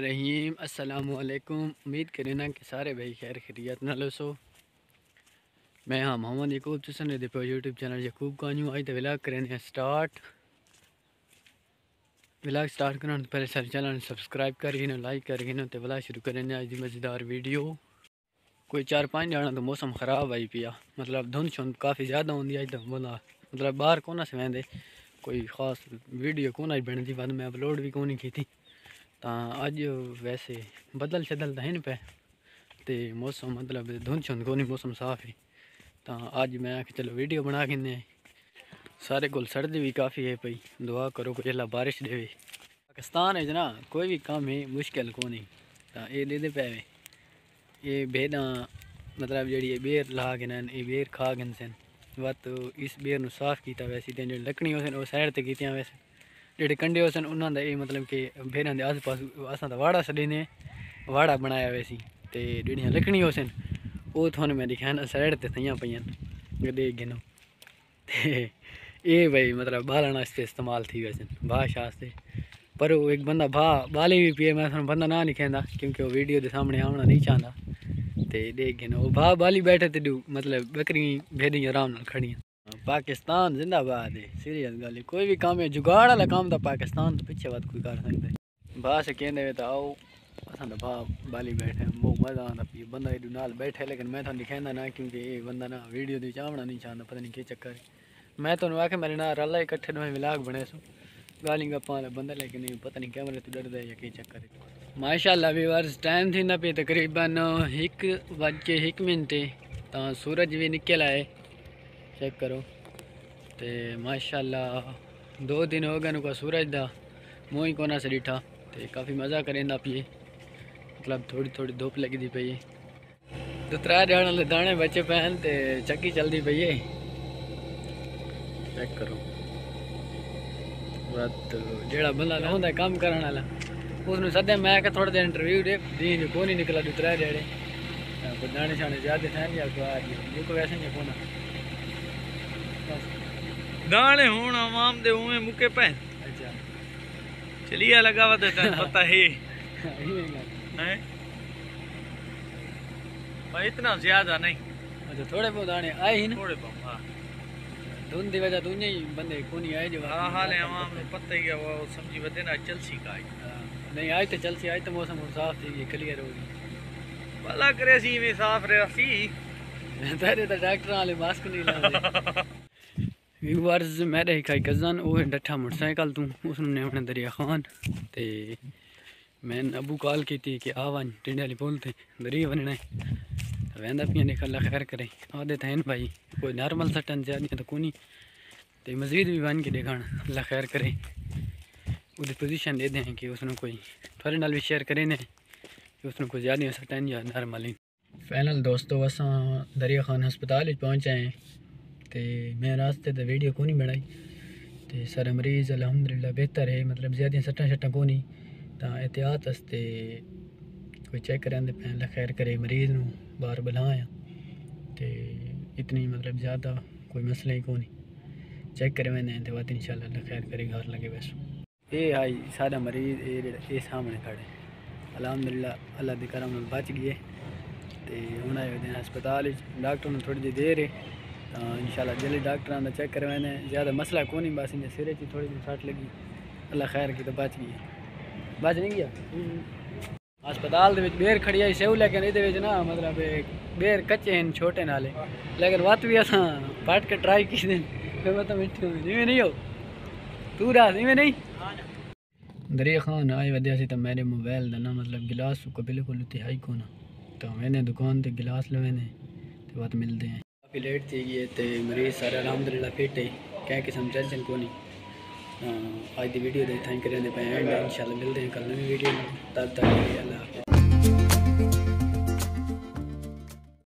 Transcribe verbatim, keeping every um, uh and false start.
रहीम अस्सलामुअलैकुम। उम्मीद करें ना कि सारे भाई खैर खैरियत ना सो। मैं हाँ मोहम्मद यकूब तुसन देखो यूट्यूब चैनल यकूब कानू आज तो विलाग करें स्टार्ट। विलाग स्टार्ट करने तो पहले सारे चैनल सब्सक्राइब कर लाइक कर तो विलाग शुरू करें आज की मज़ेदार वीडियो। कोई चार पाँच जाना तो मौसम ख़राब आई पिया, मतलब धुंध शुंध काफ़ी ज़्यादा होंगी अज तो बोला मतलब बाहर कोना से वेंदे कोई खास वीडियो कोना बनती बाद में अपलोड भी कोनी की थी। तो अज वैसे बदल शदल तो है पे तो मौसम मतलब धुंध शुंध को नहीं मौसम साफ है। तो अज मैं आख चलो वीडियो बना के सारे को सर्दी भी काफ़ी है पई, दुआ करो कोई अल्लाह बारिश देवे। पाकिस्तान है ना कोई भी काम है मुश्किल को नहीं। तो ये दे पे ये भेड़ा मतलब जी बेर ला के ये बेर खा गए सन व तो इस बेर न साफ किया वैसे जो लकड़ियों सन वो साइड से की वैसे जेडे कंडे हो सन उन्होंने ये मतलब कि भेड़ों के आस पास असा तो वाड़ा छे वाड़ा बनाया वैसी तो जड़िया लकड़ियों सन वो थोड़े मैं दिखाया साइड से थी पे देख गिनो ये भाई मतलब बालन वास्ते इस्तेमाल थी वैसे भाह शास्ते। पर वो एक बंदा भाह बाली भी पिए मैं थोड़ा बंदा ना नहीं कहता क्योंकि वो वीडियो के सामने आना नहीं चाहता। तो देख गिनो वो भाह बाली बैठे तो मतलब बकरी भेड़ी आराम न खड़ी। पाकिस्तान जिंदाबाद है, सीरियस गल है। कोई भी काम है जुगाड़ वाला काम तो पाकिस्तान तो पीछे बात कोई कर सकते भाह से कहते तो आओ असा तो भाह बाली बैठे बहुत मज़ा आता पी बंदा एडू नाल बैठे। लेकिन मैं थोड़ा कहना ना क्योंकि ये बंदा ना वीडियो दी चावना नहीं चाहता, पता नहीं क्या चक्कर है। मैं तो आखे मेरे ना रला इकट्ठे में विलाग बने सो गाली गप्पा बंदा, लेकिन पता नहीं कैमरे तो डरदा है या क्या चक्कर है। माशाअल्लाह व्यूअर्स टाइम थी ना पे तकरीबन एक बज के एक मिनट तो सूरज भी निकल आए चेक करो। तो माशाअल्लाह दो दिन हो गए को सूरज का मुँह ही कोना से डिठा तो काफ़ी मज़ा करेंदा पिए, मतलब थोड़ी थोड़ी धुप लगी पई है। दो त्रै दिन दाने बचे पैन तो चक्की चलती पई है चेक करो। बस जेड़ा बंदा होंदा काम करने वाला उसने सदे मैं क्या थोड़ा देर इंटरव्यू दे दी जो को नहीं निकला दो त्रै जेड़े दाने शाने ज्यादा थे या जो को वैसे नहीं कोना दाने होना आवाम दे उमे मुके पे। अच्छा चलिए लगा हुआ तो पता है हैं भाई इतना ज्यादा नहीं। अच्छा थोड़े बहुत दाने आए ही ना थोड़े बहुत। हाँ धुंध की वजह दूने ही बंदे को नहीं आए जो हाँ हाल है आवाम को पता ही है वो समझी बदे ना चलसी का आई नहीं आए तो चलसी आए तो मौसम साफ थी क्लियर होगी भला करे सी में साफ रहा सी तेरे तो डॉक्टर वाले मास्क नहीं लाते। व्यूअर्स मेरे ही खाई कज़न वो डठा मोटरसाइकिल तू उसने अपने दरिया खान ते मैंने अबू कॉल की थी कि आवान टिंडे वाली बोलते दरिया बनना तो वहदा पिया ने अल्लाह खैर करे आदे थे भाई कोई नॉर्मल सटन ज्यादा तो कोनी तो मज़ीद भी बन के दिखाना अल्लाह खैर करे उसकी पोजीशन दे दें कि उसने कोई थोड़े नाल भी शेयर करें ने कि उसने कोई ज़्यादा सटन या नॉर्मल ही। फाइनल दोस्तों असा दरिया खान हस्पताल पहुँचे हैं तो मैं रास्ते तो वीडियो को नहीं बनाई तो सारे मरीज़ अलहमदुलिल्लाह बेहतर है, मतलब ज़्यादा सट्टा शट्टा को नहीं तो एहतियात वास्ते कोई चेक कराते पे अल्लाह खैर करे मरीज़ नूं बाहर बुलाया तो इतनी मतलब ज़्यादा कोई मसला ही को नहीं चेक करे मैंने तो बात इंशाल्लाह अल्लाह खैर करे घर लगे। वैसे ये आई सारा मरीज़ ये ये सामने खड़े अलहमदुलिल्लाह अल्लाह के करम नाल बच गए तो हूँ आए हस्पताल डॉक्टर ने थोड़ी जी देर है तो इंशाल्लाह जल्दी डॉक्टर आंदा चेक करवाने ज़्यादा मसला को नहीं बस इन्हें सिरे च थोड़ी जी सट लगी अल्लाह खैर की तो बच गई बच नहीं गया। हस्पताल बेर खड़ी आई सेव लेकिन ये ना मतलब बेर कच्चे हैं छोटे नाले लेकिन वत भी असा पट के ट्राई की दिन तो मिठी होगी इवें नहीं हो तू रात इवें नहीं। दरिया खान आए वजह से तो मेरे मोबाइल का ना मतलब गिलास को बिल्कुल तिहाई को ना तो मैंने दुकान पर गिलास लवेने तो बात मिलते हैं। काफ़ी लेट थी गई तो मरीज सारे अलहमदुलिल्लाह फिट है क्या किस्म टेंशन को नहीं। आज की वीडियो देख थैंक करें पे इंशाल्लाह मिलते हैं कल नई वीडियो में, तब तक अल्लाह।